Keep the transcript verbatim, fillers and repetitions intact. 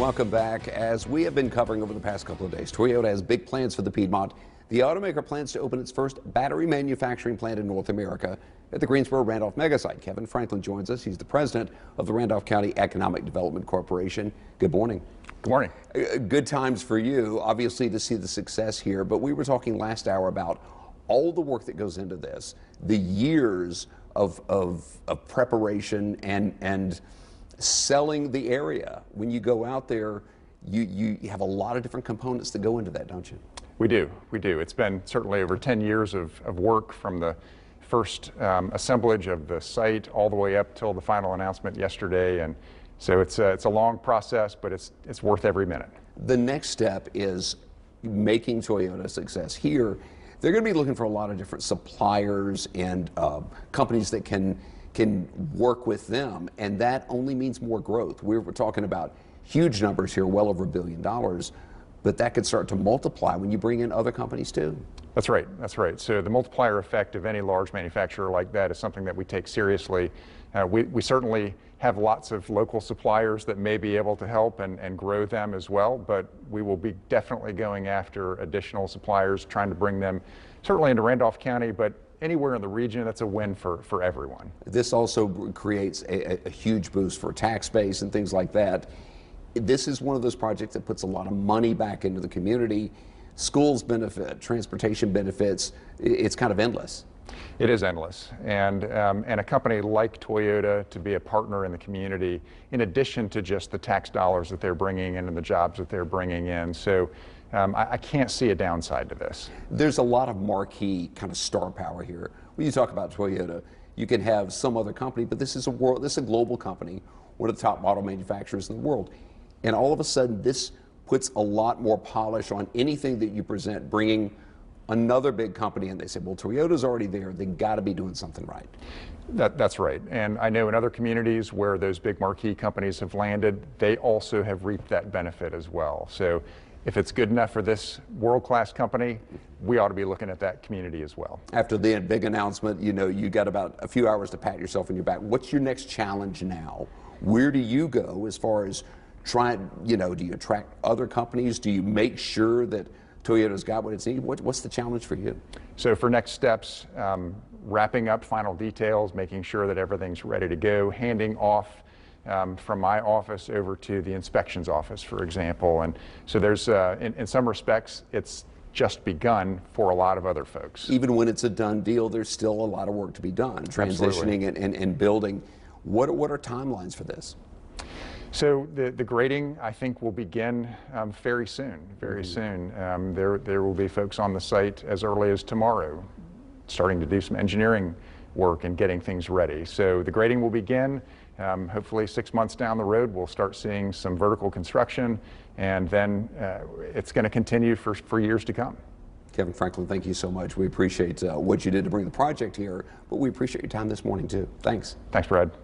Welcome back. As we have been covering over the past couple of days, Toyota has big plans for the Piedmont. The automaker plans to open its first battery manufacturing plant in North America at the Greensboro Randolph megasite. Kevin Franklin joins us. He's the president of the Randolph County Economic Development Corporation. Good morning. Good morning. Good times for you, obviously, to see the success here. But we were talking last hour about all the work that goes into this, the years of, of, of preparation and, and selling the area. When you go out there, you, you have a lot of different components that go into that, don't you? We do, we do. It's been certainly over ten years of, of work from the first um, assemblage of the site all the way up till the final announcement yesterday. And so it's a, it's a long process, but it's, it's worth every minute. The next step is making Toyota a success. Here, they're going to be looking for a lot of different suppliers and uh, companies that can can work with them, and that only means more growth. We We're talking about huge numbers here, well over a billion dollars, but that could start to multiply when you bring in other companies too. That's right, that's right. So the multiplier effect of any large manufacturer like that is something that we take seriously. Uh, we, we certainly have lots of local suppliers that may be able to help and, and grow them as well, but we will be definitely going after additional suppliers, trying to bring them certainly into Randolph County, but anywhere in the region. That's a win for, for everyone. This also creates a, a huge boost for tax base and things like that. This is one of those projects that puts a lot of money back into the community. Schools benefit, transportation benefits. It's kind of endless. It is endless, and um, and a company like Toyota to be a partner in the community, in addition to just the tax dollars that they're bringing in and the jobs that they're bringing in. So um, I, I can't see a downside to this. There's a lot of marquee kind of star power here. When you talk about Toyota, you can have some other company, but this is a world, this is a global company, one of the top auto manufacturers in the world, and all of a sudden this puts a lot more polish on anything that you present, bringing another big company, and they say, well, Toyota's already there, they got to be doing something right. That, that's right. And I know in other communities where those big marquee companies have landed, they also have reaped that benefit as well. So if it's good enough for this world-class company, we ought to be looking at that community as well. After the big announcement, you know, you got about a few hours to pat yourself on your back. What's your next challenge now? Where do you go as far as trying, you know, do you attract other companies? Do you make sure that Toyota's got what it's needed? What, what's the challenge for you? So for next steps, um, wrapping up final details, making sure that everything's ready to go, handing off um, from my office over to the inspections office, for example. And so there's, uh, in, in some respects, it's just begun for a lot of other folks. Even when it's a done deal, there's still a lot of work to be done, transitioning and, and, and building. What, what are timelines for this? So the, the grading, I think, will begin um, very soon, very mm-hmm. soon. Um, there, there will be folks on the site as early as tomorrow starting to do some engineering work and getting things ready. So the grading will begin. Um, hopefully six months down the road, we'll start seeing some vertical construction, and then uh, it's going to continue for, for years to come. Kevin Franklin, thank you so much. We appreciate uh, what you did to bring the project here, but we appreciate your time this morning, too. Thanks. Thanks, Brad.